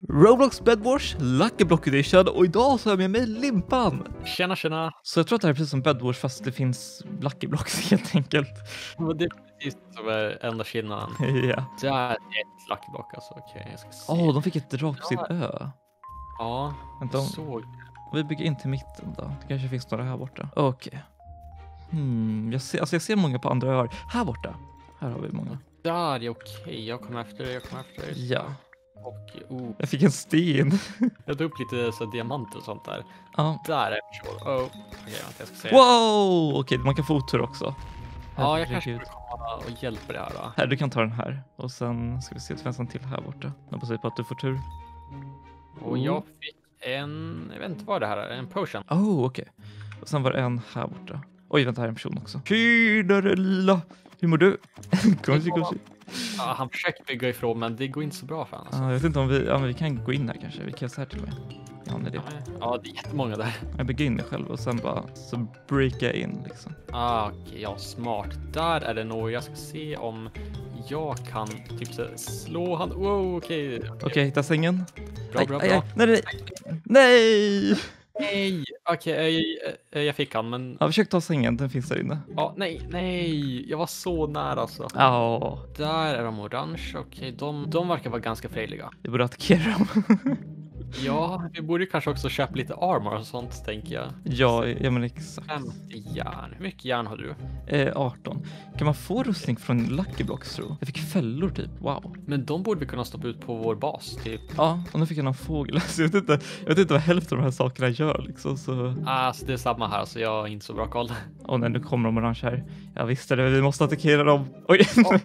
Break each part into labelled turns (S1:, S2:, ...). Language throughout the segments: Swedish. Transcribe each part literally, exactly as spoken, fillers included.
S1: Roblox Bed Wars Lucky Block Edition och idag så har jag med mig Limpan.
S2: Tjena, tjena.
S1: Så jag tror att det här är precis som Bed Wars fast det finns Lucky Blocks helt enkelt.
S2: Men det är precis som är enda skillnaden.
S1: Ja.
S2: Det är ett Lucky Block alltså. Okej, okay, jag ska se.
S1: Åh, oh, de fick ett drag på sin ö.
S2: Ja,
S1: vänta, om...
S2: såg.
S1: Vi bygger in till mitten då. Det kanske finns några här borta. Okej. Okay. Hmm, jag ser, alltså jag ser många på andra öar. Här borta. Här har vi många.
S2: Där är okej. Okay. Jag kommer efter dig, jag kommer efter dig.
S1: Ja.
S2: Och, oh.
S1: Jag fick en sten.
S2: Jag tog upp lite så diamanter och sånt där.
S1: Ja.
S2: Där är jag. Oh. Okej, okay, jag ska se.
S1: Wow! Okej, okay, man kan få otur också.
S2: Ja, jag kanske borde komma och hjälpa det här då.
S1: Här, du kan ta den här. Och sen ska vi se, det finns en till här borta. Jag hoppas på att du får tur.
S2: Och jag fick en, jag vet inte vad det här är, en potion.
S1: Oh, okej. Okay. Och sen var det en här borta. Oj, vänta, här är en person också. Tjinarella! Hur mår du? Kanske, kanske.
S2: Ja, han försöker bygga ifrån, men det går inte så bra för honom. Alltså.
S1: Ja, jag vet inte om vi, ja, men vi kan gå in här kanske. Vi kan så här till och med. Ja, det är det.
S2: Ja, det är jättemånga där.
S1: Jag bygger in mig själv och sen bara så breakar jag in liksom.
S2: Ah, okej, okay, ja, smart. Där är det nog. Jag ska se om jag kan typ så slå han. Wow, okej. Okay,
S1: okej, okay, hitta sängen.
S2: Bra,
S1: aj,
S2: bra,
S1: aj,
S2: bra.
S1: Aj, nej, nej, nej!
S2: Nej, okej, okay, jag, jag fick han, men...
S1: Ja, försök ta sängen, den finns där inne.
S2: Ja, nej, nej, jag var så nära alltså.
S1: Ja.
S2: Där är de orange, okej, okay, de, de verkar vara ganska frejliga.
S1: Vi borde attackera dem.
S2: Ja, vi borde kanske också köpa lite armor och sånt, tänker jag.
S1: Ja, ja men exakt.
S2: femtio järn, hur mycket järn har du?
S1: Eh, arton. Kan man få rustning från Lucky Blocks, tro? Jag fick fällor typ, wow.
S2: Men de borde vi kunna stoppa ut på vår bas, typ.
S1: Ja, och nu fick jag någon fågel. Alltså, jag, vet inte, jag vet inte vad hälften av de här sakerna gör liksom, så...
S2: Alltså, det är samma här, så jag har inte så bra koll.
S1: Åh nej, nu kommer de orange här. Jag visste det, vi måste attackera dem. Oj! Oh.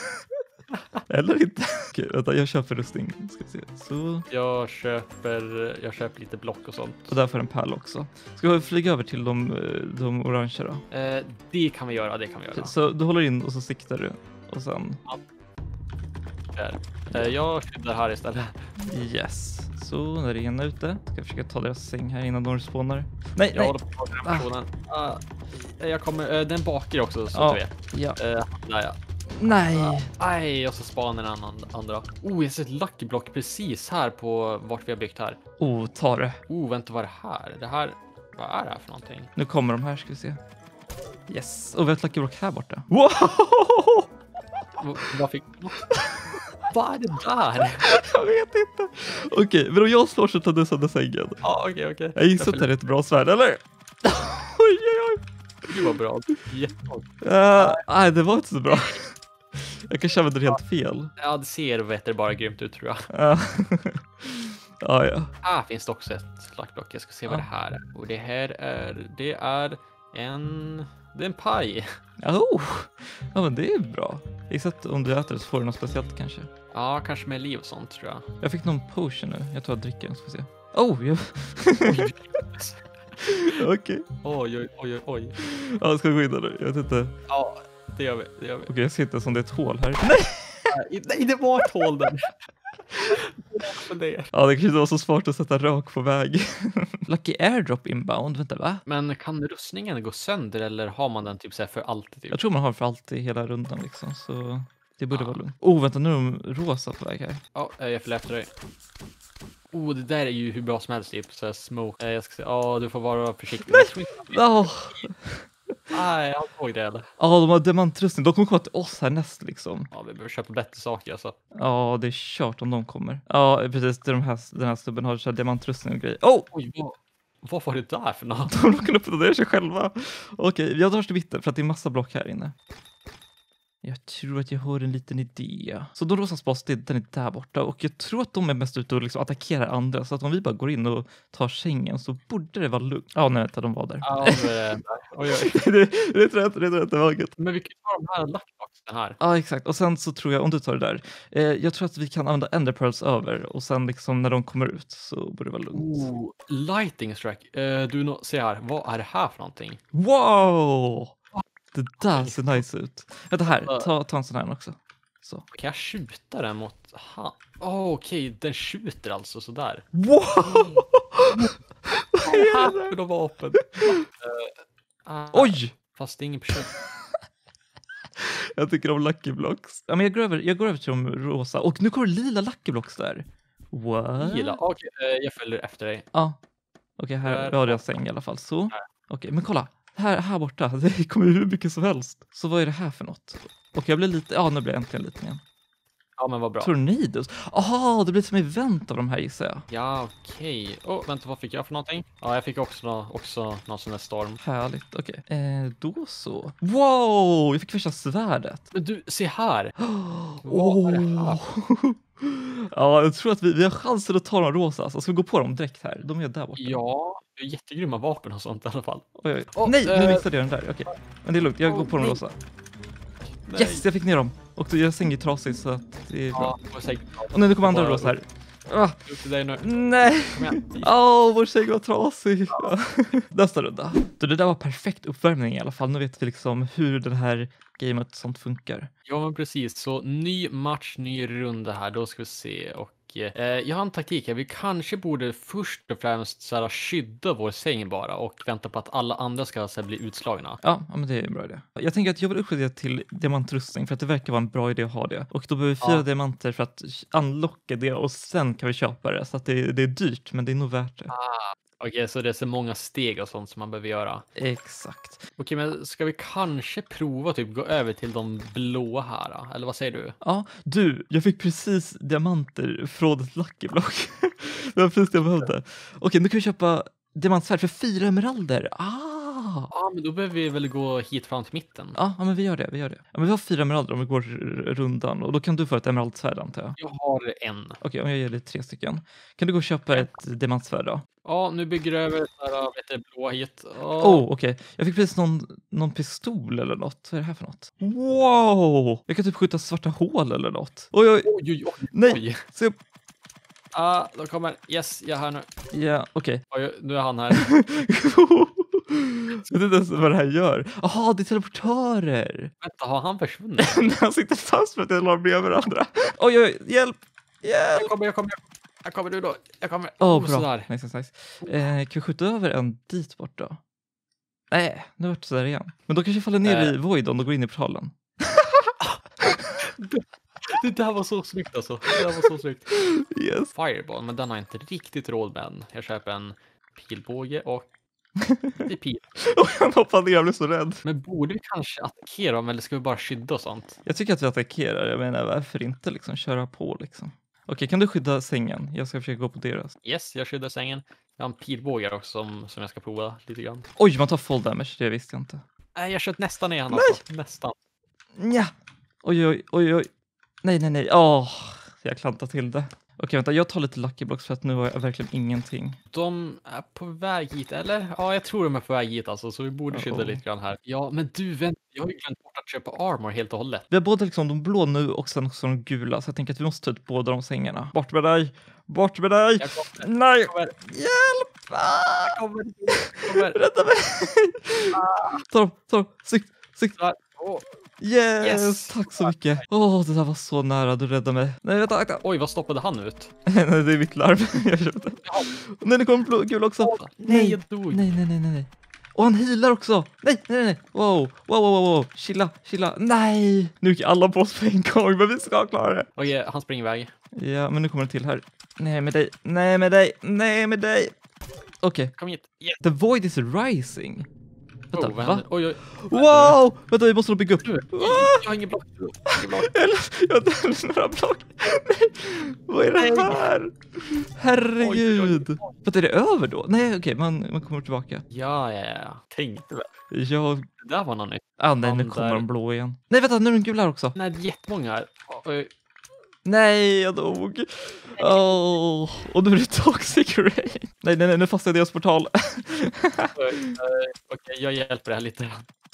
S1: Eller inte. Okej, vänta, jag köper rustning. Ska vi se. Så.
S2: Jag köper, jag köper lite block och sånt.
S1: Och där får en pärl också. Ska vi flyga över till de, de orangea då?
S2: Eh, det kan vi göra, det kan vi göra.
S1: Så du håller in och så siktar du. Och sen...
S2: Ja. Där. Eh, jag skyddar här istället.
S1: Yes. Så, när det är ena ute. Ska jag försöka ta deras säng här innan de respawnar. Nej,
S2: jag
S1: nej.
S2: håller på den här personen. Ah. Uh, jag kommer, uh, den bakar också, så
S1: ja.
S2: du vet.
S1: Ja.
S2: Uh, där ja.
S1: Nej.
S2: Nej, och så spanar den andra. Oh, jag ser ett lucky block precis här på vart vi har byggt här.
S1: Oh, ta det.
S2: Oh, vänta, vad är det här? Det här, vad är det här för någonting?
S1: Nu kommer de här, ska vi se. Yes. Och vi har ett lucky block här borta. Wow!
S2: Vad fick du? Vad är det där?
S1: Jag vet inte. Okej, okay, men om jag slår så tar du sönder sängen.
S2: Ja, okej, okay, okej. Okay.
S1: Jag gissar att det är ett bra svärd, eller? Oj, oj, oj.
S2: Det var bra. Jättebra.
S1: Uh, nej, det var inte så bra. Jag kanske använder det helt fel.
S2: Ja, det ser vet det bara grymt ut, tror jag.
S1: Uh. Ja, ja.
S2: Här finns det också ett luckblock. Jag ska se vad uh. det här är. Och det här är, det är en, det är en paj.
S1: Oh. Ja, men det är bra. Exakt om du äter det så får du något speciellt kanske.
S2: Ja, kanske med liv och sånt, tror jag.
S1: Jag fick någon potion nu. Jag tror jag dricker den, ska vi se. Oh, jag... Okej. Okay.
S2: Oj, oj, oj, oj.
S1: Ja, ska vi gå in där nu? Jag vet inte.
S2: Ja, det gör vi. Det gör vi.
S1: Okej, okay, jag ser inte som det är ett hål här. Nej!
S2: Nej, det var ett hål där.
S1: Ja, det kanske inte var så svårt att sätta rak på väg. Lucky airdrop inbound, vänta va?
S2: Men kan rustningen gå sönder eller har man den typ så här för alltid? Typ?
S1: Jag tror man har för alltid hela rundan liksom, så det borde ja. vara lugnt. Oh, vänta, nu är de rosa på väg här.
S2: Ja, jag följer efter dig. Oh, det där är ju hur bra som helst typ, så här smoke. Jag ska säga, ja, du får vara försiktig.
S1: Nej! Oh.
S2: Nej, jag såg det eller?
S1: Ja, de har diamantrustning. De kommer komma till oss härnäst liksom.
S2: Ja, vi behöver köpa bättre saker alltså.
S1: Ja, det är kört om de kommer. Ja, precis. Det är de här, den här snubben har så här diamantrustning och grejer. Oh!
S2: Oj, vad, vad var det där för något?
S1: De råkar uppdatera sig själva. Okej, jag drar till mitten för att det är massa block här inne. Jag tror att jag hör en liten idé. Så de rosa spas, den är där borta. Och jag tror att de är mest ute och liksom attackerar andra. Så att om vi bara går in och tar sängen så borde det vara lugnt. Ja, nej, vänta, de var där.
S2: Ja, det, oj, oj.
S1: det, det är rätt, det är rätt, det var gött.
S2: Men vi kan ta de här luckboxen här.
S1: Ja, exakt. Och sen så tror jag, om du tar det där. Eh, jag tror att vi kan använda enderpearls över. Och sen liksom när de kommer ut så borde det vara lugnt.
S2: Oh, lighting strike. Uh, du, no, se här, vad är det här för någonting?
S1: Wow! Det där ser nice ut. Vänta här, ta, ta en sån här också. Så.
S2: Kan jag skjuta den mot han? Oh, okej, okay. Den skjuter alltså sådär.
S1: Wow!
S2: Vad är det här för vapen? uh, uh,
S1: Oj!
S2: Fast det är ingen person.
S1: Jag tycker om Lucky Blocks. Ja, men jag går över, jag går över till de rosa. Och nu kommer lila Lucky Blocks där. What?
S2: Gilla. Okej, eh, jag följer efter dig.
S1: Ja. Okej, här
S2: Där
S1: har jag
S2: borta.
S1: säng i alla fall. Så. Okej, men kolla. Här, här borta. Det kommer ju hur mycket som helst. Så vad är det här för något? Okej, jag blir lite... Ja, nu blir jag äntligen liten igen.
S2: Ja, men vad bra.
S1: Tornados. Aha, det blir som event av de här gissar jag.
S2: Ja, okej. Åh, vänta, vad fick jag för någonting? Ja, jag fick också, nå- också någon sån där storm.
S1: Härligt, okej. Eh, då så. Wow, jag fick första svärdet.
S2: Men du, se här!
S1: Åh.
S2: Vad är det här?
S1: Ja, jag tror att vi, vi har chansen att ta de rosa. Alltså, ska vi gå på dem direkt här? De är där borta.
S2: Ja, det är jättegrymma vapen och sånt i alla fall.
S1: Oj, oj.
S2: Åh,
S1: Nej, nu
S2: eh.
S1: missade jag den där. Okej. Men det är lugnt, jag
S2: Åh,
S1: går på de
S2: nej.
S1: rosa.
S2: Nej.
S1: Yes, jag fick ner dem. Och jag säng är trasig så att det är bra.
S2: Ja, och säg,
S1: Och nej, nu kommer andra
S2: bara
S1: rosa här. Ah,
S2: upp till dig nu.
S1: nej!
S2: Kom igen.
S1: Åh, vår säng var trasig. Nästa runda. Så det där var perfekt uppvärmning i alla fall. Nu vet vi liksom hur det här gamet sånt funkar.
S2: Ja, men precis. Så ny match, ny runda här. Då ska vi se. Och eh, jag har en taktik här. Vi kanske borde först och främst så här, skydda vår säng bara och vänta på att alla andra ska så här, bli utslagna.
S1: Ja, ja, men det är en bra idé. Jag tänker att jag vill uppgradera till diamantrustning för att det verkar vara en bra idé att ha det. Och då behöver vi fyra
S2: Ja.
S1: diamanter för att unlocka det och sen kan vi köpa det. Så att det, det är dyrt, men det är nog värt det.
S2: Okej, så det är så många steg och sånt som man behöver göra.
S1: Exakt.
S2: Okej, men ska vi kanske prova typ gå över till de blåa här? Då? Eller vad säger du?
S1: Ja, du, jag fick precis diamanter från ett Lucky Block. Det var precis det jag behövde. Okej, nu kan vi köpa diamantsvärd för fyra emeralder. Ah!
S2: Ja, men då behöver vi väl gå hit fram till mitten.
S1: Ja, ja, men vi gör det, vi gör det. Ja, men vi har fyra emeralder om vi går r- rundan och då kan du få ett emeraldsvärd antar jag.
S2: Jag har en.
S1: Okej, om jag ger dig tre stycken. Kan du gå och köpa ett diamantsvärd då?
S2: Ja, nu bygger du över så här, vet du, blåa hit. Ja.
S1: Oh, okej. Jag fick precis någon, någon pistol eller något. Vad är det här för något? Wow! Jag kan typ skjuta svarta hål eller något. Oj, oj.
S2: Oj, oj, oj.
S1: Nej.
S2: Oj.
S1: Se.
S2: Ah, då kommer. Yes, jag är här nu.
S1: Ja, okej.
S2: Oj, nu är han här.
S1: Jag vet inte ens vad det här gör. Jaha, det är teleportörer.
S2: Vänta, har han försvunnit?
S1: När han sitter fast för att jag la med varandra. Oj, oj, hjälp! Hjälp!
S2: Jag kommer, jag kommer. Jag kommer du då. Jag kommer.
S1: Åh,
S2: Oh,
S1: bra.
S2: sådär.
S1: Nice, nice, nice. Eh, kan vi skjuta över en dit bort då? Nej, nu vart det sådär igen. Men då kanske jag faller ner
S2: Eh.
S1: i Void om de går in i portalen.
S2: Det där var så snyggt alltså. Det där var så snyggt.
S1: Yes.
S2: Fireball, men den har jag inte riktigt råd med än. Jag köper en pilbåge och det är pil.
S1: Och han hoppade ner, jag blev så rädd.
S2: Men borde vi kanske attackera dem eller ska vi bara skydda och sånt?
S1: Jag tycker att vi attackerar. Jag menar, varför inte liksom köra på liksom? Okej, kan du skydda sängen? Jag ska försöka gå på deras.
S2: Yes, jag skyddar sängen. Jag har en pilbåge också som, som jag ska prova lite grann.
S1: Oj, man tar full damage. Det visste jag inte.
S2: Nej, jag sköt nästan igen alltså. Nästan.
S1: Nja. Oj, oj, oj, oj. Nej, nej, nej. Åh, jag klantar till det. Okej, vänta. Jag tar lite Lucky Blocks för att nu har jag verkligen ingenting.
S2: De är på väg hit, eller? Ja, jag tror de är på väg hit alltså, så vi borde skydda
S1: Uh-oh.
S2: lite grann här. Ja, men du, vänta. Jag har ju glömt bort att köpa armor helt och hållet.
S1: Vi har både liksom de blå nu och sen också de gula. Så jag tänker att vi måste ta ut båda de sängarna. Bort med dig! Bort med dig!
S2: Jag kommer.
S1: Nej!
S2: Jag kommer.
S1: Hjälp! Ah!
S2: Jag kommer. Jag kommer.
S1: Rädda mig! Ta dem, ta dem! Sikt, sikt!
S2: Där. Åh.
S1: Yes!
S2: Yes!
S1: Tack så mycket! Åh, det där var så nära. Du räddade mig. Nej, vänta, vänta!
S2: Oj, vad stoppade han ut?
S1: Nej, det är mitt larm. Jag köpte.
S2: Ja.
S1: Nej, det kom blå, gul också.
S2: Åh, nej, jag dog.
S1: Nej, nej, nej, nej, nej. Och han healar också. Nej, nej, nej. Wow, wow, wow, wow. Chilla, chilla. Nej. Nu gick alla på oss på en gång, men vi ska klara det.
S2: Okej, han springer iväg.
S1: Ja, men nu kommer det till här. Nej med dig, nej med dig, nej med dig. Okej,
S2: Kom hit. Yes.
S1: the void is rising. Vänta,
S2: Oh, vad
S1: va?
S2: händer? Oj, oj.
S1: Wow! Vänta, vi måste nog bygga upp.
S2: Du,
S1: Ah!
S2: jag har ingen block. Jag har ingen block.
S1: Eller, jag har inte några block. Nej, vad är det här? Herregud.
S2: Oj, oj,
S1: Vänta, är det över då? Nej, okej, man, man kommer tillbaka.
S2: Ja, ja, ja. Tänkte väl.
S1: Jag...
S2: Det där var något nytt.
S1: Ah, nej, nu
S2: Han
S1: kommer
S2: där.
S1: de blå igen. Nej, vänta, nu är den gula här också.
S2: Nej, det är jättemånga här. Oj.
S1: Nej, jag dog. Oh. Och nu är det toxic rain. Nej, nej, nej, nu fastnade jag i deras portal.
S2: Oj, eh, Okej, jag hjälper det här lite.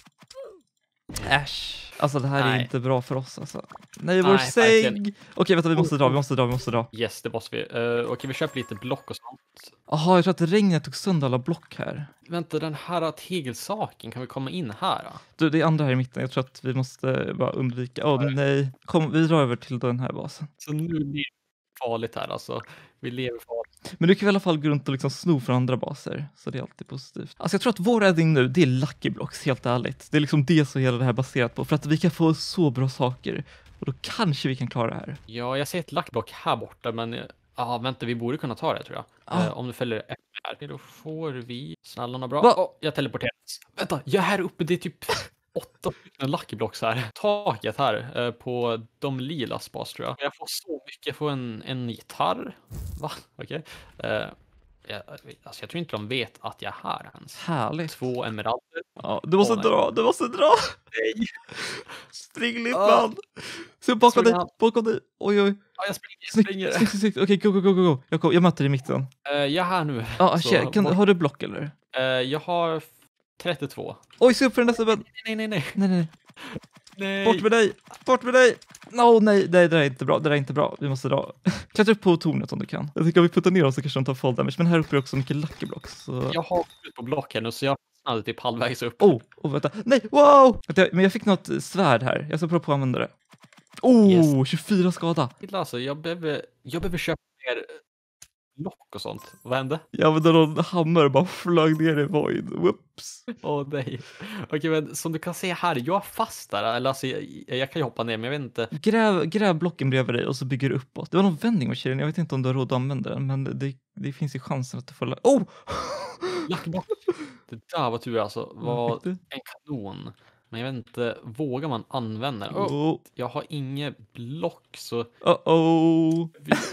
S1: Äsch. Alltså det här är
S2: Nej.
S1: inte bra för oss alltså. Nej, vår
S2: Nej,
S1: säng.
S2: verkligen.
S1: Okej, vänta, vi måste dra, vi måste dra, vi måste dra.
S2: Yes, det måste vi. Uh, Okej, vi köper lite block och sånt.
S1: Jaha, jag tror att regnet tog sönder alla block här.
S2: Vänta, den här tegelsaken, kan vi komma in här? Då?
S1: Du, det är andra här i mitten. Jag tror att vi måste bara undvika. Åh nej. Kom, vi drar över till den här basen.
S2: Så nu blir det farligt här alltså. Vi lever farligt.
S1: Men du kan i alla fall gå runt och liksom sno från andra baser. Så det är alltid positivt. Alltså jag tror att vår räddning nu, det är Lucky Blocks, helt ärligt. Det är liksom det som hela det här baserat på. För att vi kan få så bra saker. Och då kanske vi kan klara det här.
S2: Ja, jag ser ett lackblock här borta, men Ja, vänta, vi borde kunna ta det tror jag.
S1: Ah.
S2: Eh, om du fäller F här, då får vi snälla bra.
S1: Va?
S2: Oh, jag teleporteras. Vänta, jag är här uppe, det är typ åtta stycken Lucky Blocks här. Taket här eh, på de lila spas tror jag. Jag får så mycket, jag får en, en gitarr. Va? Okej. Okay. Eh, jag, alltså, jag tror inte de vet att jag är här ens.
S1: Härligt.
S2: Två emeralder.
S1: Ja, du måste
S2: Åh,
S1: dra, du måste dra.
S2: Nej.
S1: Spring Limpan.
S2: Uh,
S1: Se bakom dig,
S2: han.
S1: bakom dig. Oj, oj.
S2: Ja, jag springer, jag
S1: Snyggt,
S2: springer.
S1: snyggt, snyggt. Okej, go, go, go, go, go. Jag, kom, jag möter dig i mitten.
S2: Uh, jag är här nu.
S1: Ja,
S2: Så,
S1: tjej, kan,
S2: bort.
S1: har du block eller?
S2: Uh, jag har trettiotvå.
S1: Oj, se upp för den där snubben.
S2: Nej, nej, nej.
S1: Nej, nej,
S2: nej.
S1: bort med dig, bort med dig. No, nej, nej, det är inte bra, det är inte bra. Vi måste dra. Klättra upp på tornet om du kan. Jag tycker om vi puttar ner oss så kanske de tar fall damage, men här uppe är också mycket lucky blocks. Så...
S2: Jag har ut på block här nu, så jag fastnade typ halvvägs upp.
S1: Oh, oh, vänta. Nej, wow! Vänta, men jag fick något svärd här. Jag ska prova på att använda det. Oh, yes. tjugofyra skada.
S2: Alltså, jag behöver, jag behöver köpa mer block och sånt. Vad hände?
S1: Jag använde någon hammare och bara flög ner i void. Whoops.
S2: Åh oh, nej. Okej, men som du kan se här, jag är fast där. Eller alltså, jag, jag kan ju hoppa ner, men jag vet inte.
S1: Gräv, gräv blocken bredvid dig och så bygger du uppåt. Det var någon vändning med tjejen. Jag vet inte om du har råd att använda den, men det, det finns ju chansen att du får... Oh!
S2: Luckyblock. Det där var tur alltså. Var en kanon. Men jag vet inte, vågar man använda den? Oh,
S1: oh.
S2: Jag har inget block, så...
S1: Uh-oh.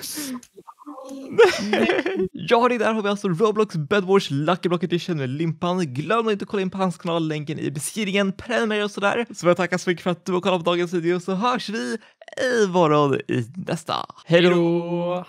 S1: Nej. Ja, det där har vi alltså Roblox Bed Wars Lucky Block Edition med Limpan. Glöm inte att kolla in på hans kanal, länken i beskrivningen, prenumerera och sådär. Så jag tackar så mycket för att du har kollat på dagens video, så hörs vi i morgon i nästa. Hej då!